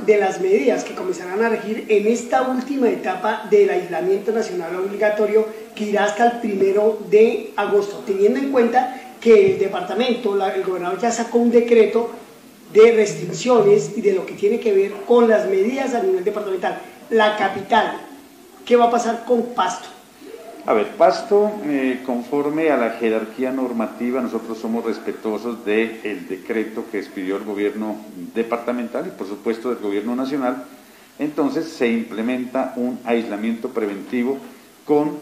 de las medidas que comenzarán a regir en esta última etapa del aislamiento nacional obligatorio que irá hasta el 1 de agosto, teniendo en cuenta que el departamento, el gobernador ya sacó un decreto de restricciones y de lo que tiene que ver con las medidas a nivel departamental. La capital, ¿qué va a pasar con Pasto? A ver, Pasto, conforme a la jerarquía normativa, nosotros somos respetuosos del decreto que expidió el gobierno departamental y por supuesto del gobierno nacional. Entonces se implementa un aislamiento preventivo con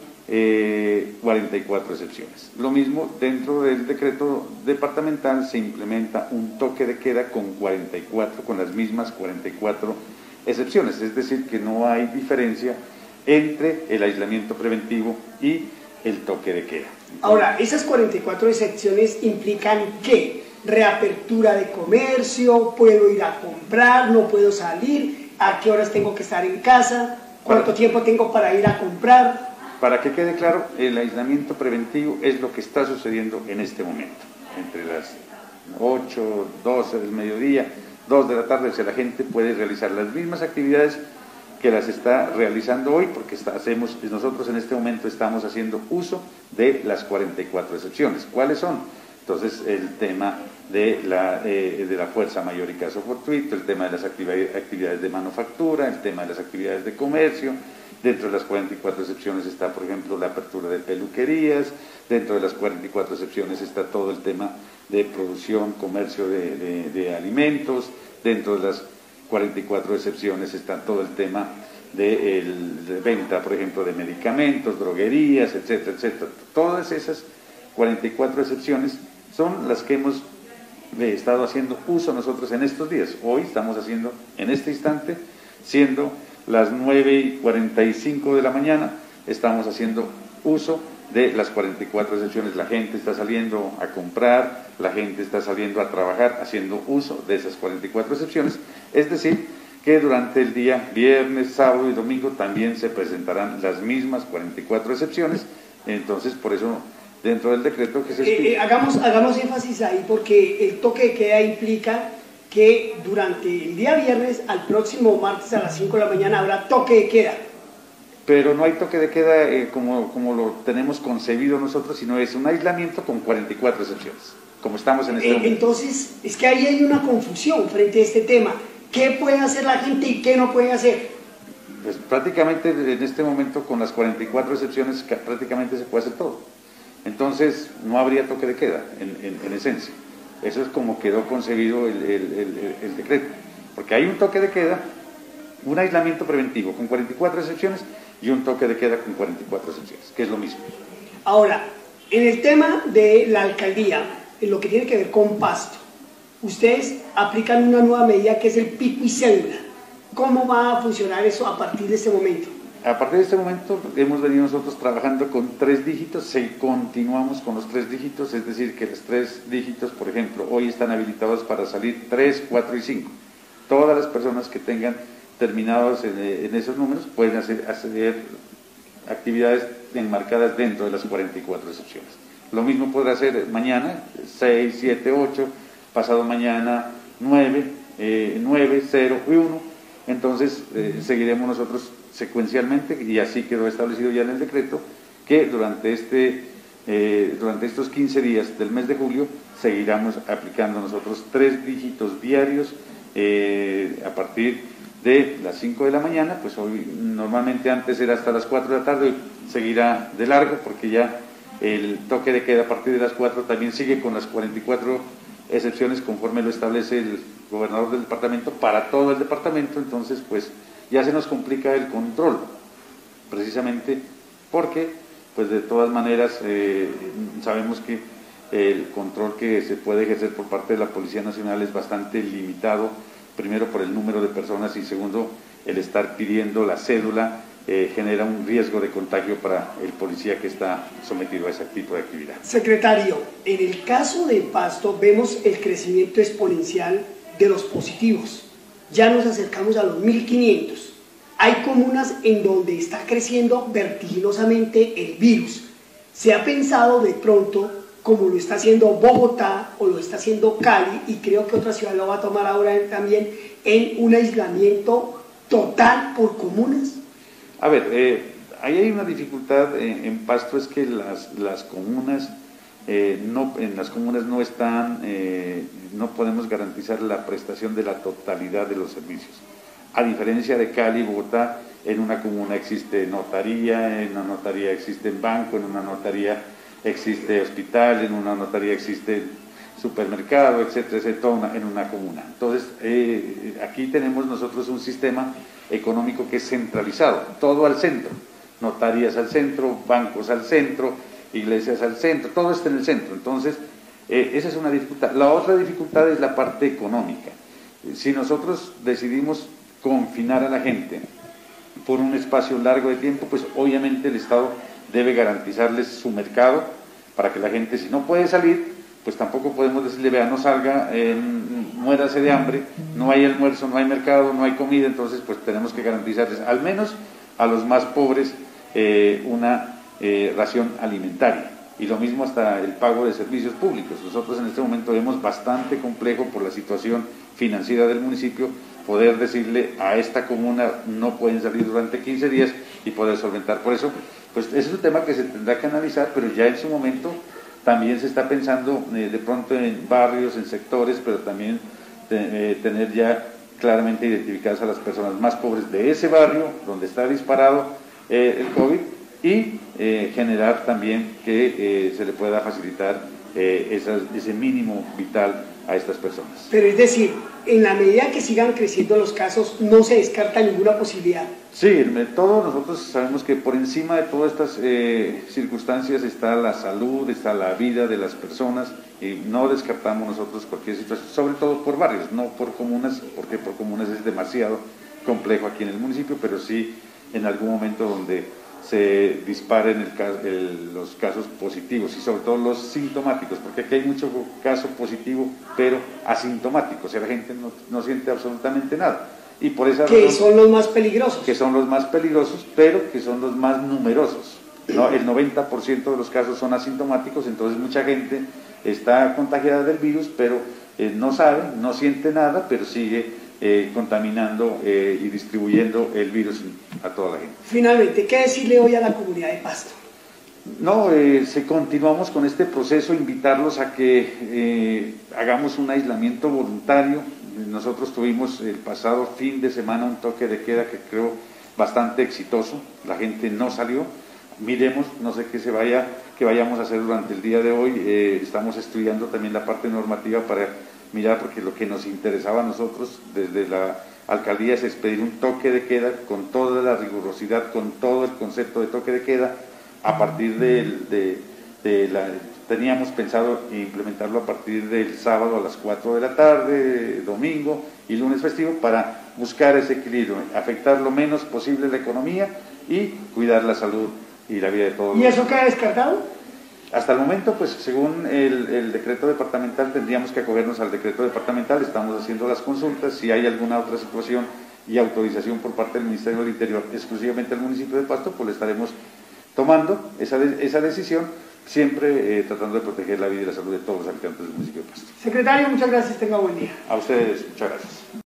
44 excepciones. Lo mismo, dentro del decreto departamental se implementa un toque de queda con las mismas 44 excepciones, es decir, que no hay diferencia entre el aislamiento preventivo y el toque de queda. Ahora, esas 44 excepciones implican ¿qué? Reapertura de comercio, puedo ir a comprar, no puedo salir, a qué horas tengo que estar en casa, cuánto tiempo tengo para ir a comprar. Para que quede claro, el aislamiento preventivo es lo que está sucediendo en este momento, entre las 8, 12 del mediodía, 2 de la tarde, o sea, la gente puede realizar las mismas actividades que las está realizando hoy, porque nosotros en este momento estamos haciendo uso de las 44 excepciones. ¿Cuáles son? Entonces, el tema de la fuerza mayor y caso fortuito, el tema de las actividades de manufactura, el tema de las actividades de comercio. Dentro de las 44 excepciones está, por ejemplo, la apertura de peluquerías, dentro de las 44 excepciones está todo el tema de producción, comercio de alimentos, dentro de las 44 excepciones está todo el tema de venta, por ejemplo, de medicamentos, droguerías, etcétera, etcétera. Todas esas 44 excepciones son las que hemos estado haciendo uso nosotros en estos días. Hoy estamos haciendo, en este instante, siendo las 9:45 de la mañana, estamos haciendo uso de las 44 excepciones. La gente está saliendo a comprar, la gente está saliendo a trabajar, haciendo uso de esas 44 excepciones. Es decir, que durante el día viernes, sábado y domingo también se presentarán las mismas 44 excepciones. Entonces, por eso, dentro del decreto que se explica... hagamos énfasis ahí, porque el toque de queda implica que durante el día viernes al próximo martes a las 5 de la mañana habrá toque de queda. Pero no hay toque de queda como lo tenemos concebido nosotros, sino es un aislamiento con 44 excepciones, como estamos en este momento. Entonces, es que ahí hay una confusión frente a este tema. ¿Qué puede hacer la gente y qué no puede hacer? Pues prácticamente en este momento, con las 44 excepciones, prácticamente se puede hacer todo. Entonces, no habría toque de queda, en esencia. Eso es como quedó concebido el decreto. Porque hay un toque de queda, un aislamiento preventivo con 44 excepciones y un toque de queda con 44 excepciones, que es lo mismo. Ahora, en el tema de la alcaldía, en lo que tiene que ver con Pasto, ustedes aplican una nueva medida que es el pico y cédula. ¿Cómo va a funcionar eso a partir de este momento? A partir de este momento hemos venido nosotros trabajando con 3 dígitos, continuamos con los 3 dígitos, es decir, que los 3 dígitos, por ejemplo, hoy están habilitados para salir 3, 4 y 5. Todas las personas que tengan terminados en esos números pueden hacer actividades enmarcadas dentro de las 44 excepciones. Lo mismo podrá hacer mañana, 6, 7, 8, pasado mañana 9, 0 y 1. Entonces seguiremos nosotros secuencialmente, y así quedó establecido ya en el decreto, que durante estos 15 días del mes de julio seguiremos aplicando nosotros 3 dígitos diarios a partir de las 5 de la mañana. Pues hoy normalmente antes era hasta las 4 de la tarde, hoy seguirá de largo porque ya el toque de queda a partir de las 4 también sigue con las 44 excepciones conforme lo establece el gobernador del departamento para todo el departamento. Entonces pues ya se nos complica el control, precisamente porque pues de todas maneras sabemos que el control que se puede ejercer por parte de la Policía Nacional es bastante limitado, primero por el número de personas y segundo, el estar pidiendo la cédula genera un riesgo de contagio para el policía que está sometido a ese tipo de actividad. Secretario, en el caso de Pasto vemos el crecimiento exponencial de los positivos. Ya nos acercamos a los 1500. Hay comunas en donde está creciendo vertiginosamente el virus. ¿Se ha pensado de pronto como lo está haciendo Bogotá o lo está haciendo Cali, y creo que otra ciudad lo va a tomar ahora también, en un aislamiento total por comunas? A ver, ahí hay una dificultad en Pasto, es que las comunas, en las comunas no están, no podemos garantizar la prestación de la totalidad de los servicios. A diferencia de Cali y Bogotá, en una comuna existe notaría, en una notaría existe banco, en una notaría existe hospital, en una notaría existe supermercado, etcétera, etcétera, en una comuna. Entonces, aquí tenemos nosotros un sistema económico que es centralizado, todo al centro, notarías al centro, bancos al centro, iglesias al centro, todo está en el centro. Entonces, esa es una dificultad. La otra dificultad es la parte económica. Si nosotros decidimos confinar a la gente por un espacio largo de tiempo, pues obviamente el Estado debe garantizarles su mercado para que la gente, si no puede salir, pues tampoco podemos decirle, vea, no salga, muérase de hambre, no hay almuerzo, no hay mercado, no hay comida. Entonces pues tenemos que garantizarles, al menos a los más pobres, una ración alimentaria. Y lo mismo hasta el pago de servicios públicos. Nosotros en este momento vemos bastante complejo por la situación financiera del municipio poder decirle a esta comuna no pueden salir durante 15 días y poder solventar. Por eso, pues ese es un tema que se tendrá que analizar, pero ya en su momento también se está pensando de pronto en barrios, en sectores, pero también tener ya claramente identificadas a las personas más pobres de ese barrio donde está disparado el COVID, y generar también que se le pueda facilitar ese mínimo vital a estas personas. Pero es decir, en la medida que sigan creciendo los casos, no se descarta ninguna posibilidad. Sí, todos nosotros sabemos que por encima de todas estas circunstancias está la salud, está la vida de las personas, y no descartamos nosotros cualquier situación, sobre todo por barrios, no por comunas, porque por comunas es demasiado complejo aquí en el municipio, pero sí en algún momento donde se disparen los casos positivos y sobre todo los sintomáticos, porque aquí hay mucho caso positivo pero asintomático, o sea, la gente no siente absolutamente nada. Y por esa razón, que son los más peligrosos. Que son los más peligrosos, pero que son los más numerosos, ¿no? El 90% de los casos son asintomáticos, entonces mucha gente está contagiada del virus, pero no sabe, no siente nada, pero sigue contaminando y distribuyendo el virus a toda la gente. Finalmente, ¿qué decirle hoy a la comunidad de Pasto? No, continuamos con este proceso, invitarlos a que hagamos un aislamiento voluntario. Nosotros tuvimos el pasado fin de semana un toque de queda que creo bastante exitoso, la gente no salió. Miremos, no sé qué vayamos a hacer durante el día de hoy, estamos estudiando también la parte normativa para mirar, porque lo que nos interesaba a nosotros desde la alcaldía es expedir un toque de queda con toda la rigurosidad, con todo el concepto de toque de queda, a partir teníamos pensado implementarlo a partir del sábado a las 4 de la tarde, domingo y lunes festivo, para buscar ese equilibrio, afectar lo menos posible la economía y cuidar la salud y la vida de todos. ¿Y eso queda descartado? Hasta el momento, pues según el decreto departamental, tendríamos que acogernos al decreto departamental, estamos haciendo las consultas, si hay alguna otra situación y autorización por parte del Ministerio del Interior exclusivamente al municipio de Pasto, pues le estaremos tomando esa decisión, siempre tratando de proteger la vida y la salud de todos los habitantes del municipio de Pasto. Secretario, muchas gracias, tenga buen día. A ustedes, muchas gracias.